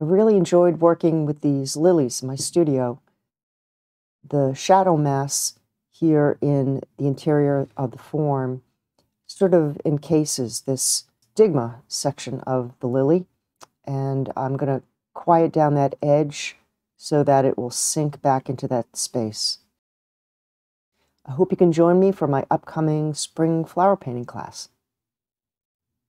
I really enjoyed working with these lilies in my studio. The shadow mass here in the interior of the form sort of encases this stigma section of the lily, and I'm going to quiet down that edge so that it will sink back into that space. I hope you can join me for my upcoming spring flower painting class.